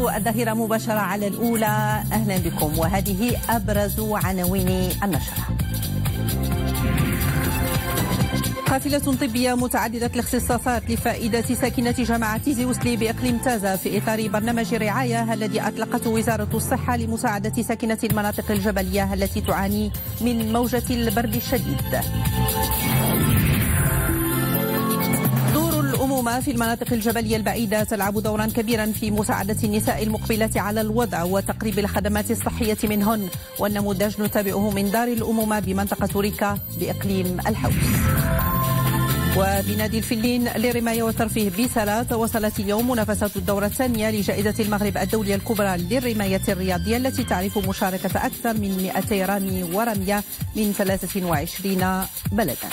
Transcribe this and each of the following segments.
الظهيرة مباشرة على الأولى. أهلا بكم وهذه أبرز عناوين النشرة. قافلة طبية متعددة الاختصاصات لفائدة ساكنة جامعة تيزي وسلي بإقليم تازا في إطار برنامج رعاية الذي أطلقته وزارة الصحة لمساعدة ساكنة المناطق الجبلية التي تعاني من موجة البرد الشديد. الأمومة في المناطق الجبلية البعيدة تلعب دورا كبيرا في مساعدة النساء المقبلات على الوضع وتقريب الخدمات الصحية منهن، والنموذج نتابعه من دار الأمومة بمنطقة ريكا بإقليم الحوس. وبنادي الفلين للرماية والترفيه بسلا وصلت اليوم منافسات الدورة الثانية لجائزة المغرب الدولية الكبرى للرماية الرياضية التي تعرف مشاركة أكثر من 200 رامي ورمية من 23 بلدا.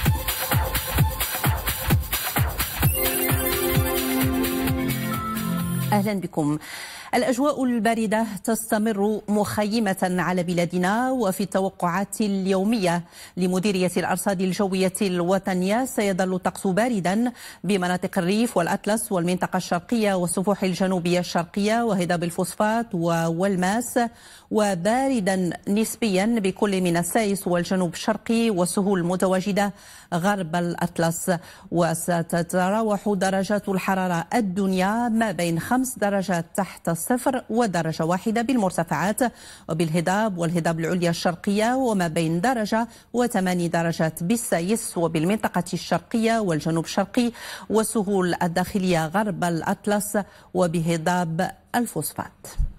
أهلا بكم. الأجواء الباردة تستمر مخيمة على بلادنا، وفي التوقعات اليومية لمديرية الأرصاد الجوية الوطنية سيظل الطقس باردا بمناطق الريف والأطلس والمنطقة الشرقية والسفوح الجنوبية الشرقية وهضاب الفوسفات والماس، وباردا نسبيا بكل من السايس والجنوب الشرقي والسهول المتواجدة غرب الأطلس. وستتراوح درجات الحرارة الدنيا ما بين 5 درجات تحت الصفر ودرجة واحدة بالمرتفعات وبالهضاب والهضاب العليا الشرقية، وما بين درجة و8 درجات بالسايس وبالمنطقة الشرقية والجنوب الشرقي والسهول الداخلية غرب الأطلس وبهضاب الفوسفات.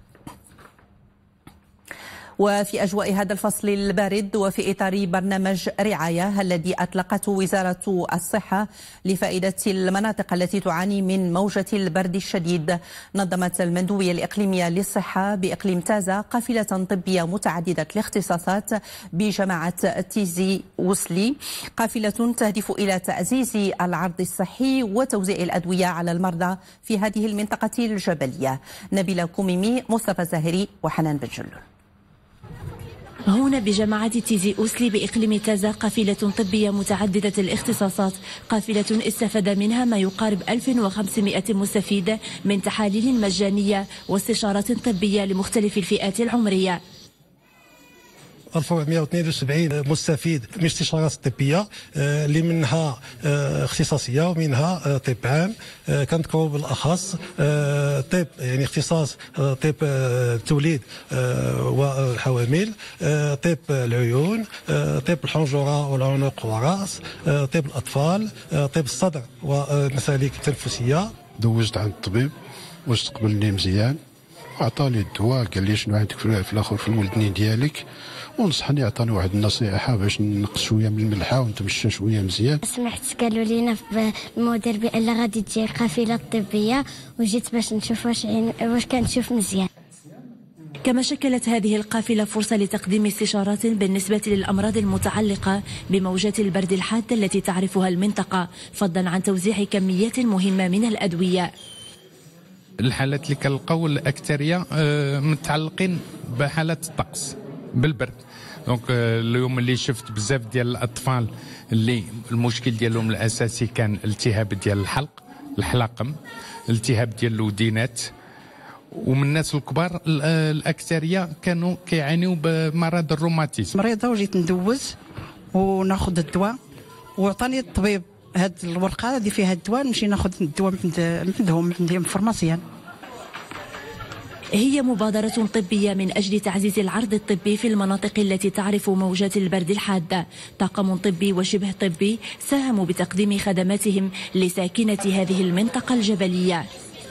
وفي أجواء هذا الفصل البارد وفي إطار برنامج رعاية الذي أطلقته وزارة الصحة لفائدة المناطق التي تعاني من موجة البرد الشديد، نظمت المندوبية الإقليمية للصحة بإقليم تازا قافلة طبية متعددة الاختصاصات بجامعة تيزي وسلي، قافلة تهدف إلى تعزيز العرض الصحي وتوزيع الأدوية على المرضى في هذه المنطقة الجبلية. نبيلة كوميمي، مصطفى زاهري وحنان بن جلول. هنا بجامعة تيزي أوسلي بإقليم تازا قافلة طبية متعددة الاختصاصات، قافلة استفاد منها ما يقارب 1500 مستفيد من تحاليل مجانية واستشارات طبية لمختلف الفئات العمرية. 1472 مستفيد من استشارات طبيه اللي منها اختصاصيه ومنها طب عام. كنذكروا بالاخص طب يعني اختصاص طب التوليد والحوامل، طب العيون، طب الحنجره والعنق والراس، طب الاطفال، طب الصدر والمسالك التنفسيه. دوزت عند الطبيب واش تقبلني مزيان، عطاني الدواء، قال لي شنو عندك في الاخر في الولدنين ديالك، ونصحني عطاني واحد النصيحه باش نقص شويه من الملحه ونتمشى شويه مزيان. سمعت قالوا لينا في المدير بان غادي تجي قافله طبيه، وجيت باش نشوف واش كنشوف مزيان. كما شكلت هذه القافلة فرصة لتقديم استشارات بالنسبة للأمراض المتعلقة بموجات البرد الحادة التي تعرفها المنطقة، فضلا عن توزيع كميات مهمة من الأدوية. الحالات اللي كنلقاو الأكثرية متعلقين بحالات الطقس بالبرد. دونك اليوم اللي شفت بزاف ديال الأطفال اللي المشكل ديالهم الأساسي كان التهاب ديال الحلق، الحلقم، التهاب ديال الودينات، ومن الناس الكبار الأكثرية كانوا كيعانيوا بمرض الروماتيزم. مريضة وجيت ندوز وناخذ الدواء، وعطاني الطبيب هاد الورقة هذه فيها الدواء، نمشي ناخذ الدواء عندهم فرماسيان. هي مبادرة طبية من أجل تعزيز العرض الطبي في المناطق التي تعرف موجات البرد الحادة. طاقم طبي وشبه طبي ساهموا بتقديم خدماتهم لساكنة هذه المنطقة الجبلية.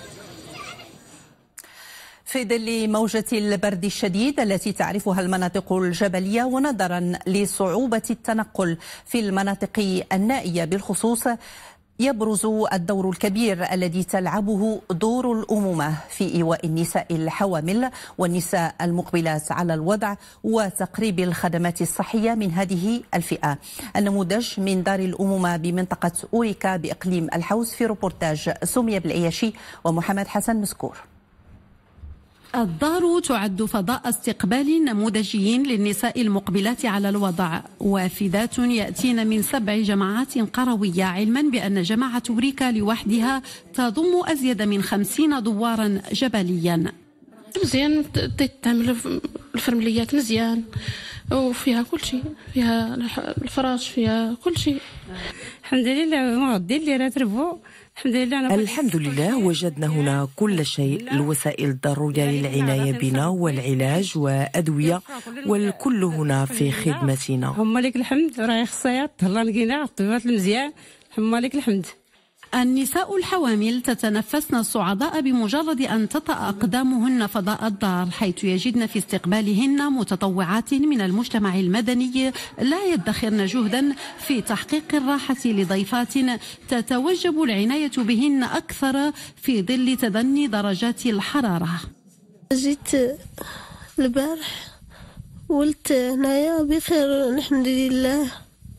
في ظل موجة البرد الشديد التي تعرفها المناطق الجبلية، ونظرا لصعوبة التنقل في المناطق النائية بالخصوص، يبرز الدور الكبير الذي تلعبه دور الأمومة في إيواء النساء الحوامل والنساء المقبلات على الوضع وتقريب الخدمات الصحية من هذه الفئة. النموذج من دار الأمومة بمنطقة أوريكا بإقليم الحوس في روبورتاج سمية بالعياشي ومحمد حسن مسكور. الدار تعد فضاء استقبال نموذجي للنساء المقبلات على الوضع، وافدات يأتين من 7 جماعات قروية، علما بأن جماعة وريكا لوحدها تضم أزيد من 50 دوارا جبليا. مزيان تعمل الفرمليات مزيان وفيها كل شيء، فيها الفراش، فيها كل شيء. الحمد لله معدي اللي راتربو. الحمد لله وجدنا هنا كل شيء، الوسائل الضرورية للعناية بنا والعلاج وأدوية، والكل هنا في خدمتنا. هم لك الحمد، راهي خصايات الله لقينا الطبيبات المزيان، هم لك الحمد. النساء الحوامل تتنفسن الصعداء بمجرد أن تطأ أقدامهن فضاء الدار، حيث يجدن في استقبالهن متطوعات من المجتمع المدني لا يدخرن جهدا في تحقيق الراحة لضيفات تتوجب العناية بهن أكثر في ظل تدني درجات الحرارة. جيت البارح ولت هنايا بخير الحمد لله.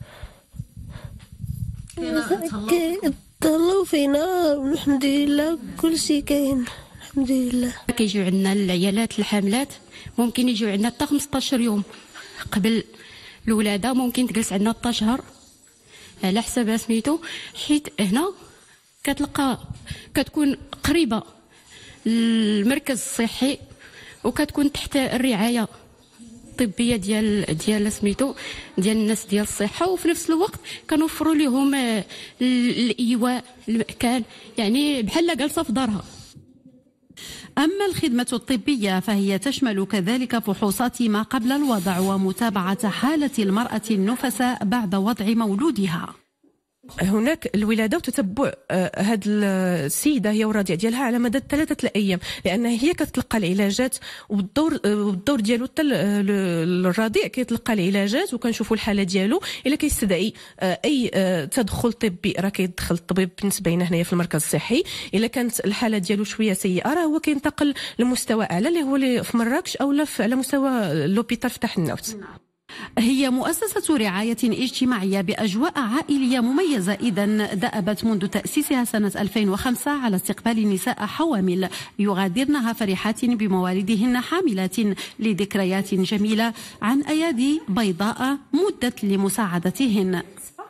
تهلاو فينا الحمد لله، كل شيء كاين الحمد لله. كيجيو عندنا العيالات الحاملات ممكن يجيو عندنا حتى 15 يوم قبل الولاده، ممكن تجلس عندنا 3 شهور على حساب سميتو، حيت هنا كتكون قريبه المركز الصحي وكتكون تحت الرعايه الطبيه ديال سميتو ديال الناس ديال الصحه، وفي نفس الوقت كنوفروا لهم الايواء، المكان، يعني بحال جالسه في دارها. أما الخدمة الطبية فهي تشمل كذلك فحوصات ما قبل الوضع ومتابعة حالة المرأة النفساء بعد وضع مولودها. هناك الولاده وتتبع هذه السيده هي والرضيع ديالها على مدى 3 أيام، لان هي كتلقى العلاجات والدور ديالو حتى الرضيع كيتلقى العلاجات، وكنشوفوا الحاله ديالو الا كيستدعي اي تدخل طبي راه كيدخل الطبيب بالنسبه لنا هنايا في المركز الصحي. الا كانت الحاله ديالو شويه سيئه راه هو كينتقل لمستوى اعلى اللي هو في مراكش او على مستوى لوبيتال فتح النوت. هي مؤسسة رعاية اجتماعية بأجواء عائلية مميزة، إذن دأبت منذ تأسيسها سنة 2005 على استقبال نساء حوامل يغادرنها فرحات بموالدهن حاملات لذكريات جميلة عن أيادي بيضاء مدت لمساعدتهن.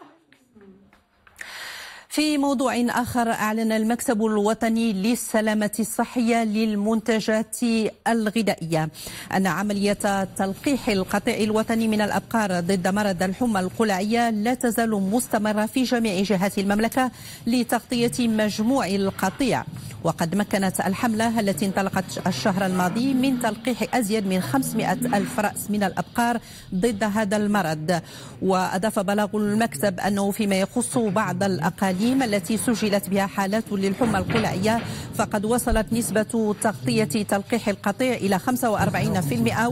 في موضوع آخر، أعلن المكتب الوطني للسلامة الصحية للمنتجات الغذائية أن عملية تلقيح القطيع الوطني من الأبقار ضد مرض الحمى القلعية لا تزال مستمرة في جميع جهات المملكة لتغطية مجموع القطيع. وقد مكنت الحملة التي انطلقت الشهر الماضي من تلقيح أزيد من 500 ألف رأس من الأبقار ضد هذا المرض. وأضاف بلاغ المكتب أنه فيما يخص بعض الأقاليم التي سجلت بها حالات للحمى القلعية فقد وصلت نسبة تغطية تلقيح القطيع إلى 45%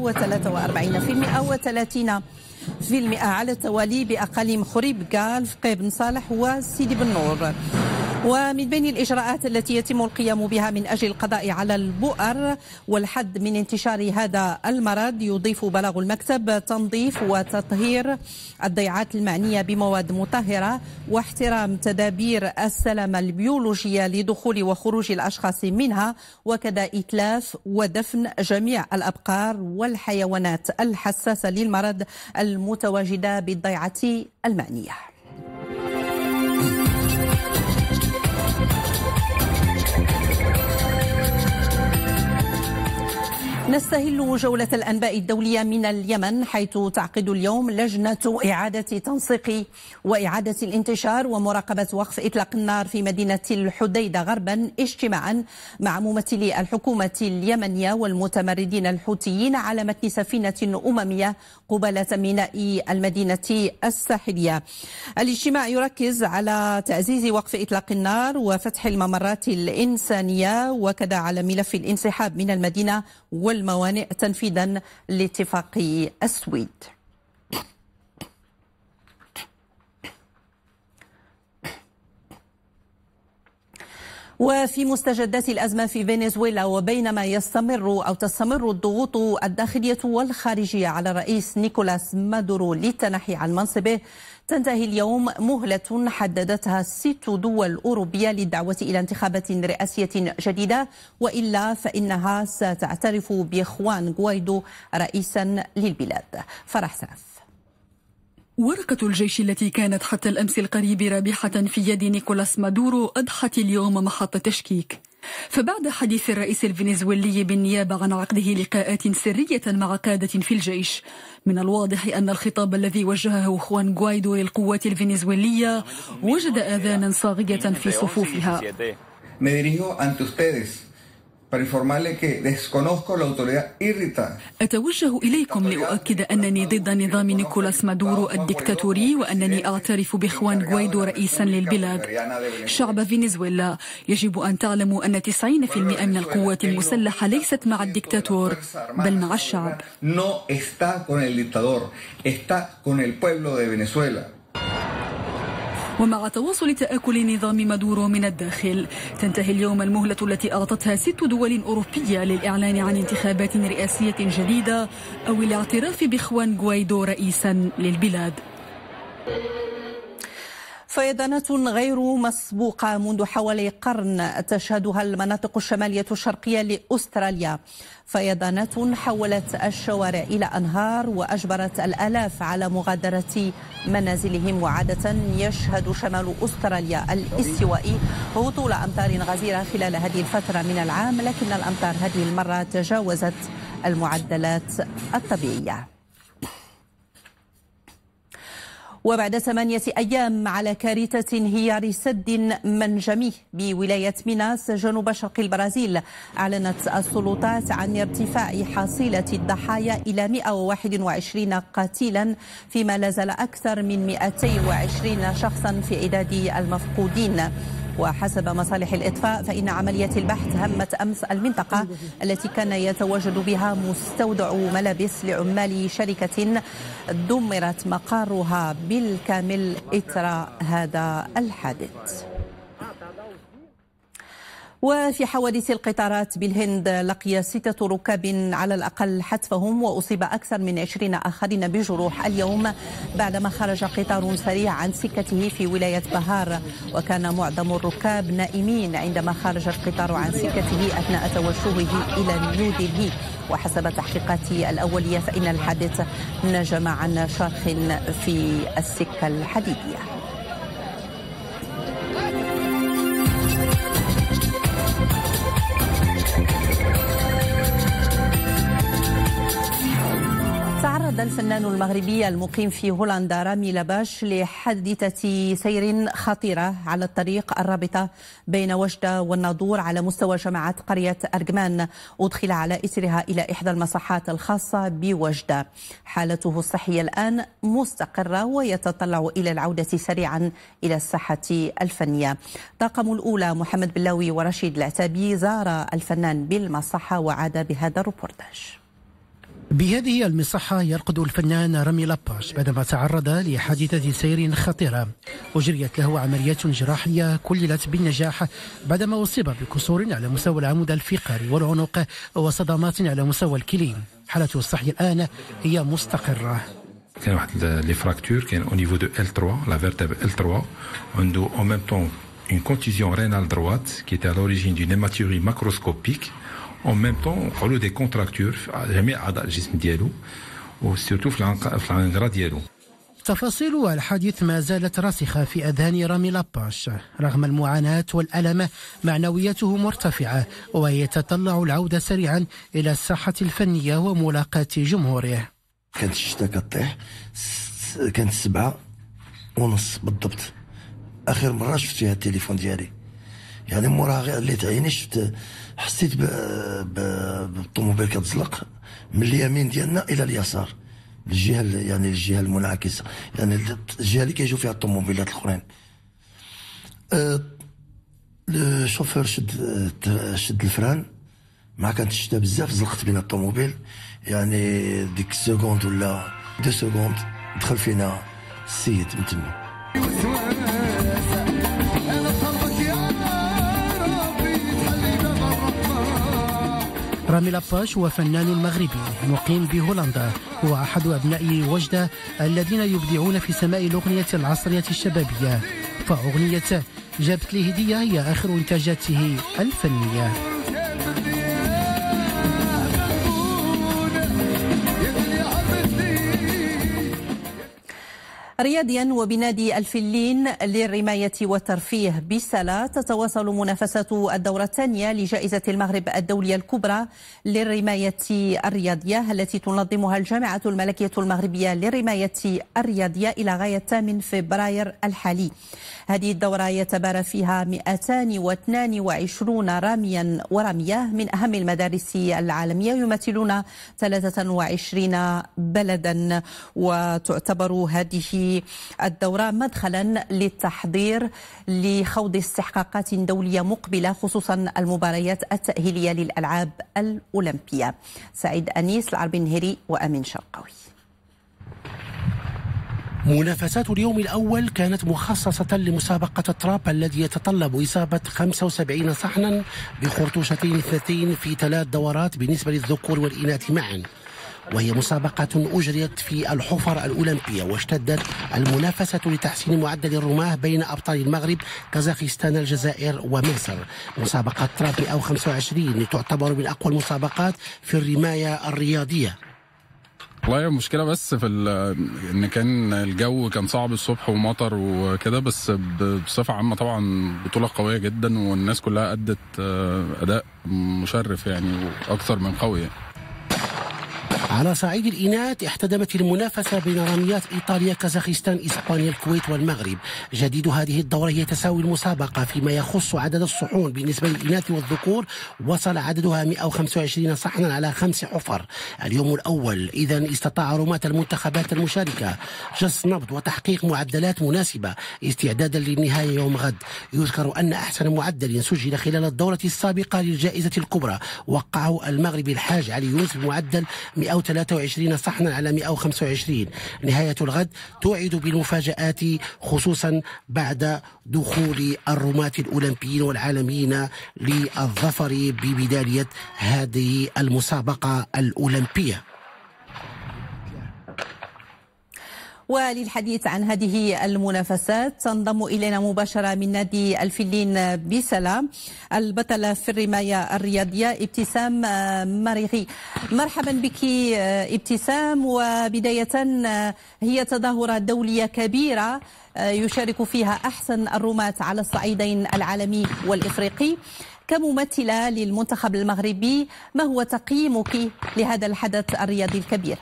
و43% و30% على التوالي بأقاليم خريب قال، فقيه بن صالح وسيدي بن نور. ومن بين الإجراءات التي يتم القيام بها من أجل القضاء على البؤر والحد من انتشار هذا المرض، يضيف بلاغ المكتب تنظيف وتطهير الضيعات المعنية بمواد مطهرة واحترام تدابير السلامة البيولوجية لدخول وخروج الأشخاص منها، وكذا إتلاف ودفن جميع الأبقار والحيوانات الحساسة للمرض المتواجدة بالضيعة المعنية. نستهل جولة الأنباء الدولية من اليمن، حيث تعقد اليوم لجنة إعادة تنسيق وإعادة الانتشار ومراقبة وقف إطلاق النار في مدينة الحديدة غربا اجتماعا مع ممثلي الحكومة اليمنية والمتمردين الحوثيين على متن سفينة أممية قبالة ميناء المدينة الساحلية. الاجتماع يركز على تعزيز وقف إطلاق النار وفتح الممرات الإنسانية، وكذا على ملف الانسحاب من المدينة والموانئ تنفيذا لاتفاق السويد. وفي مستجدات الأزمة في فنزويلا، وبينما تستمر الضغوط الداخلية والخارجية على الرئيس نيكولاس مادورو للتنحي عن منصبه، تنتهي اليوم مهلة حددتها 6 دول أوروبية للدعوة إلى انتخابات رئاسية جديدة، وإلا فإنها ستعترف بخوان غوايدو رئيسا للبلاد. فرح سعف. ورقة الجيش التي كانت حتى الأمس القريب رابحة في يد نيكولاس مادورو أضحت اليوم محط تشكيك، فبعد حديث الرئيس الفنزويلي بالنيابة عن عقده لقاءات سرية مع قادة في الجيش، من الواضح أن الخطاب الذي وجهه خوان غوايدو للقوات الفنزويلية وجد آذانا صاغية في صفوفها. أتوجه إليكم لأؤكد أنني ضد نظام نيكولاس مادورو الدكتاتوري، وأنني أعترف بخوان غوايدو رئيسا للبلاد. شعب فنزويلا، يجب أن تعلموا أن 90% من القوات المسلحة ليست مع الدكتاتور بل مع الشعب. ومع تواصل تآكل نظام مادورو من الداخل، تنتهي اليوم المهلة التي أعطتها 6 دول أوروبية للإعلان عن انتخابات رئاسية جديدة أو الاعتراف بخوان غوايدو رئيسا للبلاد. فيضانات غير مسبوقة منذ حوالي قرن تشهدها المناطق الشمالية الشرقية لأستراليا، فيضانات حولت الشوارع إلى أنهار وأجبرت الآلاف على مغادرة منازلهم. وعادة يشهد شمال أستراليا الاستوائي هطول أمطار غزيرة خلال هذه الفترة من العام، لكن الأمطار هذه المرة تجاوزت المعدلات الطبيعية. وبعد 8 أيام على كارثة انهيار سد منجمي بولاية ميناس جنوب شرق البرازيل، أعلنت السلطات عن ارتفاع حصيلة الضحايا إلى 121 قتيلا، فيما لا زال أكثر من 220 شخصا في عداد المفقودين. وحسب مصالح الإطفاء فإن عملية البحث همت أمس المنطقة التي كان يتواجد بها مستودع ملابس لعمال شركة دمرت مقرها بالكامل إثر هذا الحادث. وفي حوادث القطارات بالهند، لقي 6 ركاب على الأقل حتفهم، وأصيب أكثر من 20 آخرين بجروح اليوم بعدما خرج قطار سريع عن سكته في ولاية بهار، وكان معظم الركاب نائمين عندما خرج القطار عن سكته أثناء توجهه إلى نيودلهي. وحسب التحقيقات الأولية فإن الحادث نجم عن شرخ في السكة الحديدية. تعرض الفنان المغربي المقيم في هولندا رامي لاباش لحادثة سير خطيرة على الطريق الرابطة بين وجدة والناظور على مستوى جماعة قرية أرجمان، أدخل على إثرها إلى إحدى المصحات الخاصة بوجدة. حالته الصحية الآن مستقرة ويتطلع إلى العودة سريعا إلى الساحة الفنية. طاقم الأولى محمد بلاوي ورشيد العتابي زار الفنان بالمصحة وعاد بهذا الروبورتاج. بهذه المصحة يرقد الفنان رامي لاباش بعدما تعرض لحادثة سير خطيرة، وجريت له عمليات جراحية كللت بالنجاح بعدما أصيب بكسور على مستوى العمود الفقري والعنق وصدمات على مستوى الكلين. حالته الصحية الآن هي مستقرة. كان واحد لي فراكتور كان au niveau de L3 la vertèbre L3 عنده en même temps une contusion rénale droite qui était à l'origine d'une hématurie macroscopique. En même temps on a des contractures في جميع أعضاء الجسم ديالو وسيرتو في العنقرة ديالو. تفاصيل الحادث ما زالت راسخة في أذهان رامي لاباش. رغم المعاناة والألم معنوياته مرتفعة ويتطلع العودة سريعا إلى الساحة الفنية وملاقاة جمهوره. كانت الشتا كطيح، كانت 7:30 بالضبط آخر مرة شفت فيها التليفون ديالي، يعني موراها غير اللي تعيني شفت حسيت بالطوموبيل كتزلق من اليمين ديالنا الى اليسار، الجهه يعني الجهه المنعكسه، يعني الجهه اللي كيجيو فيها الطوموبيلات الاخرين. الشوفير شد الفران، ما كانت الشتا بزاف، زلقت بين الطوموبيل، يعني ديك سكوند ولا 2 سكوند دخل فينا السيد من تما. رامي لاباش هو فنان مغربي مقيم بهولندا، هو أحد أبناء وجدة الذين يبدعون في سماء الأغنية العصرية الشبابية، فأغنية جابت لي هدية هي آخر إنتاجاته الفنية. رياضيا وبنادي الفلين للرماية والترفيه بسلا تتواصل منافسات الدورة الثانية لجائزة المغرب الدولية الكبرى للرماية الرياضية التي تنظمها الجامعة الملكية المغربية للرماية الرياضية إلى غاية 8 فبراير الحالي. هذه الدورة يتبارى فيها 222 راميا ورامية من أهم المدارس العالمية يمثلون 23 بلدا، وتعتبر هذه الدورة مدخلا للتحضير لخوض استحقاقات دولية مقبلة، خصوصا المباريات التأهيلية للألعاب الأولمبية. سعيد أنيس، العربي النهري وأمين شرقاوي. منافسات اليوم الأول كانت مخصصة لمسابقة التراب الذي يتطلب إصابة 75 صحنا بخرطوشتين اثنتين في 3 دورات بالنسبة للذكور والإناث معا، وهي مسابقة أجريت في الحفر الأولمبية، واشتدت المنافسة لتحسين معدل الرماة بين أبطال المغرب كازاخستان الجزائر ومصر. مسابقة تراب 125 تعتبر من أقوى المسابقات في الرماية الرياضية. والله المشكلة بس في ان كان الجو كان صعب الصبح ومطر وكده، بس بصفة عامة طبعا بطولة قوية جدا، والناس كلها أدت أداء مشرف يعني وأكثر من قوي. على صعيد الإناث احتدمت المنافسة بين راميات إيطاليا، كازاخستان، إسبانيا، الكويت والمغرب. جديد هذه الدورة هي تساوي المسابقة فيما يخص عدد الصحون. بالنسبة للإناث والذكور وصل عددها 125 صحنا على 5 حفر. اليوم الأول إذن استطاع رماة المنتخبات المشاركة جس نبض وتحقيق معدلات مناسبة استعدادا للنهاية يوم غد. يذكر أن أحسن معدل سجل خلال الدورة السابقة للجائزة الكبرى وقعه المغربي الحاج علي يونس بمعدل 123 صحنا على 125. نهاية الغد توعد بالمفاجآت، خصوصا بعد دخول الرماة الأولمبيين والعالميين للظفر بميدالية هذه المسابقة الأولمبية. وللحديث عن هذه المنافسات تنضم إلينا مباشرة من نادي الفلين بسلا البطلة في الرماية الرياضية ابتسام مريغي. مرحبا بك ابتسام. وبداية هي تظاهرة دولية كبيرة يشارك فيها أحسن الرماة على الصعيدين العالمي والإفريقي. كممثلة للمنتخب المغربي، ما هو تقييمك لهذا الحدث الرياضي الكبير؟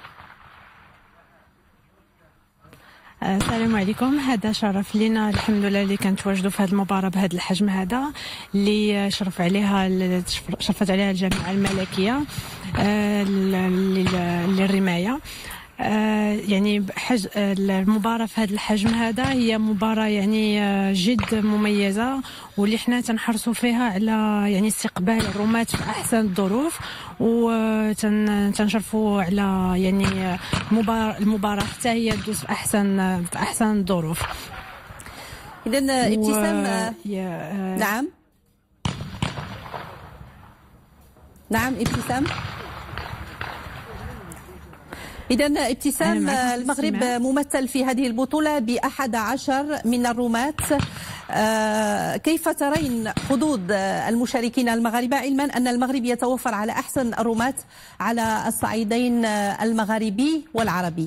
السلام عليكم. هذا شرف لنا الحمد لله اللي كنتواجدوا في هذه المباراه بهذا الحجم هذا اللي شرفت عليها الجامعه الملكيه للرمايه. يعني المباراة في هذا الحجم هذا هي مباراة يعني جد مميزة، واللي حنا تنحرصوا فيها على يعني استقبال الرماة في أحسن الظروف، وتنشرفوا على يعني المباراة حتى هي تدوز في أحسن الظروف. إذن ابتسام نعم ابتسام. إذن ابتسام، المغرب ممثل في هذه البطولة ب11 من الرماة. كيف ترين حظوظ المشاركين المغاربة، علما أن المغرب يتوفر على أحسن الرماة على الصعيدين المغاربي والعربي؟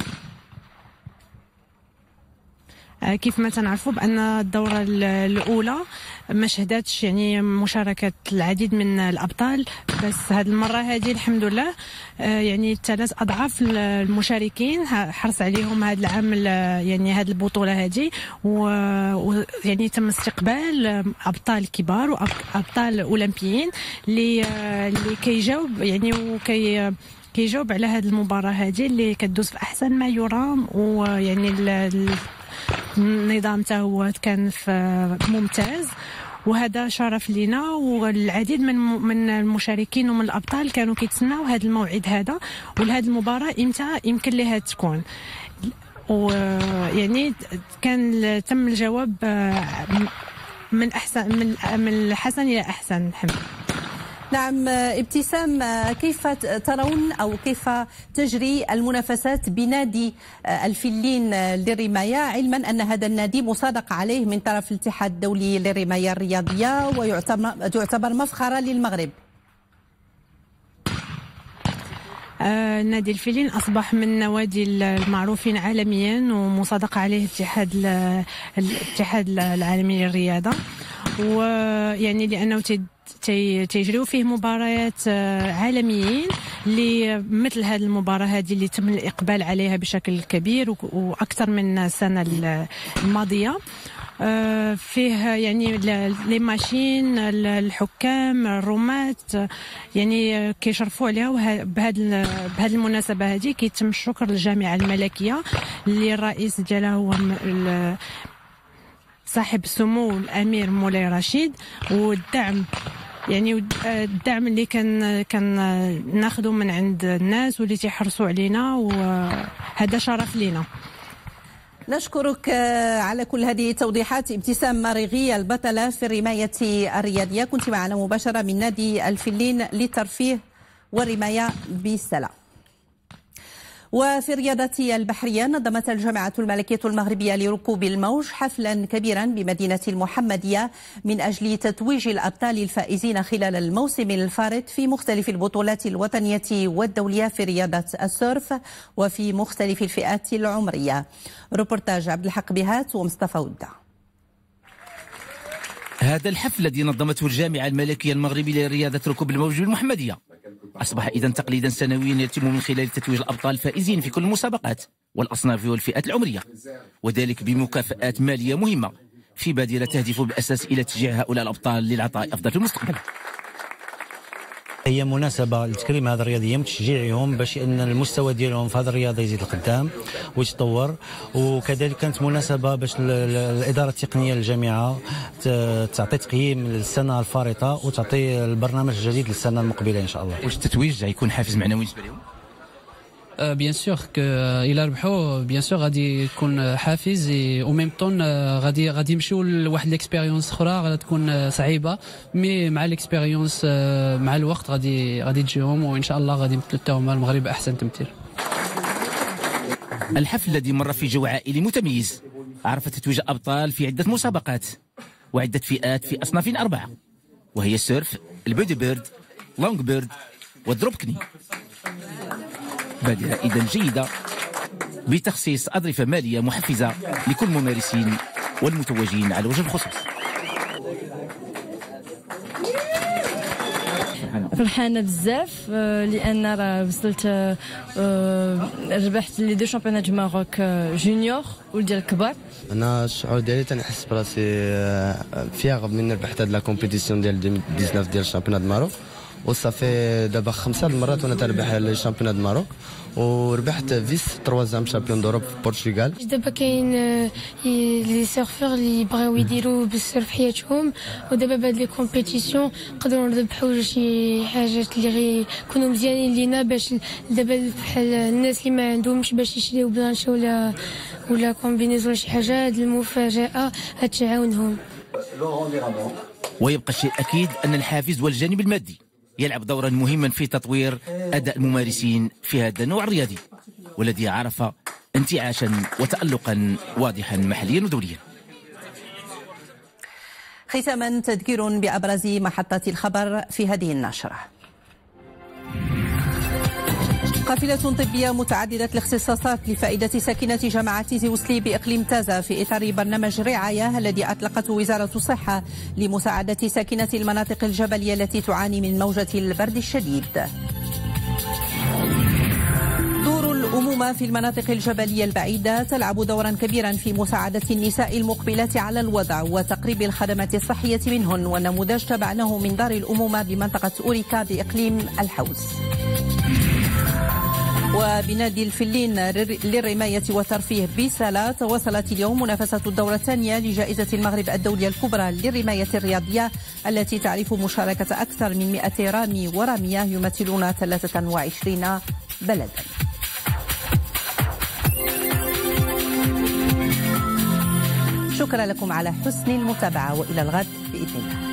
كيف ما تنعرفوا بأن الدورة الأولى ما شهدتش يعني مشاركة العديد من الأبطال، بس هذه المرة هذه الحمد لله يعني 3 أضعاف المشاركين حرص عليهم هذا العام يعني هذه البطولة هذه، ويعني تم استقبال أبطال كبار وأبطال أولمبيين اللي كيجاوب يعني كيجاوب على هذه المباراة هذه اللي كتدوز في أحسن ما يرام، ويعني النظام هو كان ممتاز، وهذا شرف لنا. والعديد من المشاركين ومن الابطال كانوا كيتسناو هذا الموعد هذا ولهذه المباراه امتى يمكن لها تكون، ويعني كان تم الجواب من احسن من الحسن الى احسن. الحمد نعم ابتسام، كيف ترون أو كيف تجري المنافسات بنادي الفلين للرماية، علما أن هذا النادي مصادق عليه من طرف الاتحاد الدولي للرماية الرياضية ويعتبر مفخرة للمغرب؟ نادي الفلين أصبح من النوادي المعروفين عالميا ومصادق عليه الاتحاد العالمي للرياضة، ويعني لأنه تيجريو فيه مباريات عالميين لمثل هذه المباراة هذه اللي تم الإقبال عليها بشكل كبير وأكثر من السنة الماضية. فيه يعني لي ماشين، الحكام، الرومات يعني كيشرفوا عليها. وبهذه المناسبة هذه كيتم الشكر للجامعة الملكية اللي الرئيس ديالها هو صاحب السمو الأمير مولاي رشيد، والدعم يعني الدعم اللي كان ناخذه من عند الناس واللي تيحرصوا علينا، وهذا شرف لينا. نشكرك على كل هذه التوضيحات. ابتسام ماريغي البطلة في الرماية الرياضية، كنت معنا مباشرة من نادي الفلين للترفيه والرماية بسلام. وفي الرياضة البحرية نظمت الجامعة الملكية المغربية لركوب الموج حفلا كبيرا بمدينة المحمدية من أجل تتويج الأبطال الفائزين خلال الموسم الفارط في مختلف البطولات الوطنية والدولية في رياضة السيرف وفي مختلف الفئات العمرية. روبورتاج عبد الحق بهات ومصطفى ودة. هذا الحفل الذي نظمته الجامعة الملكية المغربية لرياضة ركوب الموج بالمحمدية أصبح إذا تقليدا سنويا يتم من خلال تتويج الأبطال الفائزين في كل المسابقات والأصناف والفئات العمرية، وذلك بمكافآت مالية مهمة في بادرة تهدف بالأساس إلى تشجيع هؤلاء الأبطال للعطاء أفضل في المستقبل. هي مناسبة لتكريم هذا الرياضيين وتشجيعهم باش ان المستوى ديالهم في هذا الرياضة يزيد القدام ويتطور، وكذلك كانت مناسبة باش الإدارة التقنية للجامعة تعطي تقييم للسنة الفارطة وتعطي البرنامج الجديد للسنة المقبلة إن شاء الله. واش التتويج غيكون حافز معنوي بالنسبة لهم؟ بيان سور الى ربحوا بيان سور غادي يكون حافز او ميم طون غادي يمشيو لواحد ليكسبيريونس اخرى غادي تكون صعيبه، مي مع ليكسبيريونس مع الوقت غادي تجيهم وان شاء الله غادي يمثلوا حتى هما المغرب احسن تمثيل. الحفل الذي مر في جو عائلي متميز عرف تتويج الابطال في عده مسابقات وعده فئات في اصناف 4 وهي السيرف، البودي بيرد، لونج بيرد والدروبكني. بادرة إذن جيدة بتخصيص أظرفة مالية محفزة لكل الممارسين والمتوجين على وجه الخصوص. فرحانة بزاف لأن راه وصلت ربحت لي 2 شامبيونات دو ماروك جونيور وديال الكبار. انا الشعور ديالي تنحس براسي فيها من ربحت هاد لا كومبيتيسيون ديال 2019 ديال الشامبيونات دو ماروك، وصافي دابا 5 المرات وانا تربح الشامبيونات دو ماروك وربحت فيس 3 شامبيون دوروب في البرتغال. دابا كاين لي سيرفور اللي بغاو يديروا بالسيرف حياتهم، ودابا بهاد لي كومبيتيسيون نقدروا نربحوا شي حاجات اللي غيكونوا مزيانين لينا باش دابا بحال الناس اللي ما عندهمش باش يشريو بلانشا ولا كومبينيزون ولا شي حاجه، هاد المفاجاه غتعاونهم. ويبقى الشيء اكيد ان الحافز والجانب المادي يلعب دورا مهما في تطوير أداء الممارسين في هذا النوع الرياضي والذي عرف انتعاشا وتألقا واضحا محليا ودوليا. ختاما تذكير بأبرز محطات الخبر في هذه النشرة. قافلة طبية متعددة الاختصاصات لفائدة ساكنة جامعة تيزي وسلي بإقليم تازا في إطار برنامج رعاية الذي أطلقته وزارة الصحة لمساعدة ساكنة المناطق الجبلية التي تعاني من موجة البرد الشديد. دور الأمومة في المناطق الجبلية البعيدة تلعب دورا كبيرا في مساعدة النساء المقبلات على الوضع وتقريب الخدمات الصحية منهن، والنموذج تبعناه من دار الأمومة بمنطقة أوريكا بإقليم الحوز. وبنادي الفلين للرماية والترفيه بسلا تواصلت اليوم منافسة الدورة الثانية لجائزة المغرب الدولية الكبرى للرماية الرياضية التي تعرف مشاركة أكثر من 100 رامي ورامية يمثلون 23 بلدا. شكرا لكم على حسن المتابعة وإلى الغد بإذن الله.